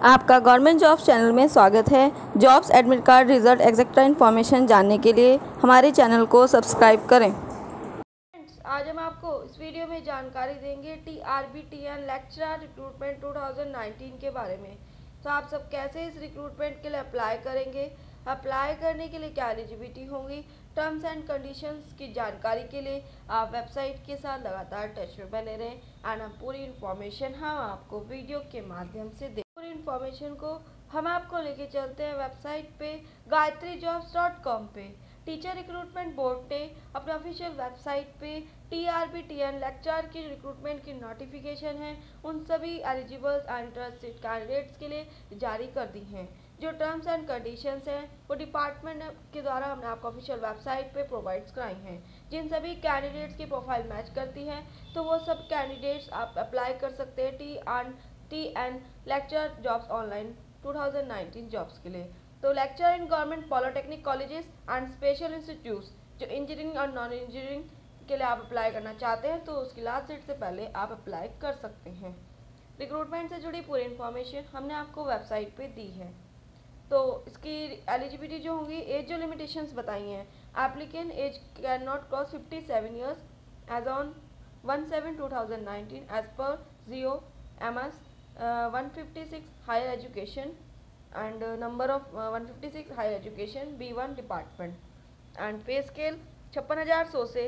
आपका government jobs channel में स्वागत है। Jobs admit card result etcetera information जानने के लिए हमारे चैनल को सब्सक्राइब करें। आज हम आपको इस वीडियो में जानकारी देंगे TRB लेक्चरर रिक्रूटमेंट 2019 के बारे में। तो आप सब कैसे इस रिक्रूटमेंट के लिए अप्लाई करेंगे, अप्लाई करने के लिए क्या एलिजिबिलिटी होगी, टर्म्स एंड कंडीशंस की जानकारी के लिए आप वेबसाइट के साथ लगातार टच में बने रहें एंड हम पूरी इन्फॉर्मेशन हम आपको वीडियो के माध्यम से दें। पूरी इन्फॉर्मेशन को हम आपको लेके चलते हैं वेबसाइट पे gayatrijobs.com पे। टीचर रिक्रूटमेंट बोर्ड ने अपने ऑफिशियल वेबसाइट पे TRB लेक्चरर की रिक्रूटमेंट की नोटिफिकेशन है उन सभी एलिजिबल एंड इंटरेस्टेड कैंडिडेट्स के लिए जारी कर दी हैं। जो टर्म्स एंड कंडीशंस हैं वो डिपार्टमेंट के द्वारा हमने आपको ऑफिशियल वेबसाइट पे प्रोवाइड कराई हैं। जिन सभी कैंडिडेट्स की प्रोफाइल मैच करती है तो वो सब कैंडिडेट्स आप अप्लाई कर सकते हैं TN lecturer jobs online 2019 jobs के लिए। तो lecture in government polytechnic colleges and special institutes जो इंजीनियरिंग और नॉन इंजीनियरिंग के लिए आप अप्लाई करना चाहते हैं तो उसकी लास्ट डेट से पहले आप अप्लाई कर सकते हैं। रिक्रूटमेंट से जुड़ी पूरी इन्फॉर्मेशन हमने आपको वेबसाइट पे दी है। तो इसकी एलिजिबिलिटी जो होंगी, एज जो लिमिटेशंस बताई हैं, applicant age can not cross 57 years age on 1/7/2019 age पर GO MS 156 higher education and number of 156 higher education B1 department and pay scale 56,100 से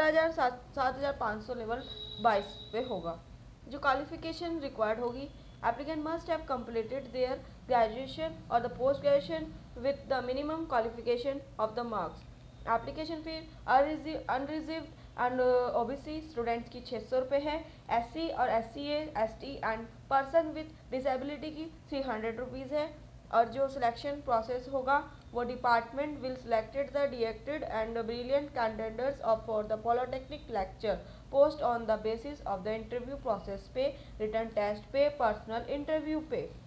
17,500 लेवल 22 पे होगा। जो क्वालिफिकेशन रिक्वायर्ड होगी, applicant must have completed their graduation और the post graduation with the minimum qualification of the marks. Application fee unreserved and OBC students की 600 रुपये है, SC और SCA ST and person with disability की 300 rupees है। और जो सिलेक्शन प्रोसेस होगा वो department will selected the detected and brilliant candidates of for the polytechnic lecture post on the basis of the interview process पे, return test पे, personal interview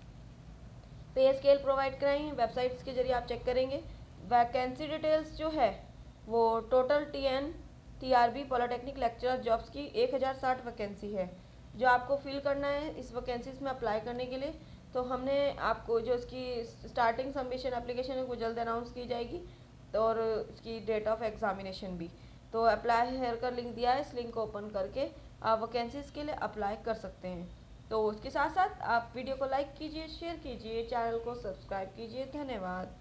pay scale provide कराई हैं। Websites के जरिए आप check करेंगे। वैकेंसी डिटेल्स जो है वो total TRB polytechnic lecturer jobs की 1060 वैकेंसी है जो आपको फिल करना है। इस वैकेंसीज में अप्लाई करने के लिए तो हमने आपको जो इसकी स्टार्टिंग सबमिशन एप्लीकेशन है वो जल्द अनाउंस की जाएगी और इसकी डेट ऑफ एग्जामिनेशन भी। तो अप्लाई हेयर का लिंक दिया है, इस लिंक को ओपन करके आप वैकेंसीज के लिए अप्लाई कर सकते हैं। तो उसके साथ साथ आप वीडियो को लाइक कीजिए, शेयर कीजिए, चैनल को सब्सक्राइब कीजिए। धन्यवाद।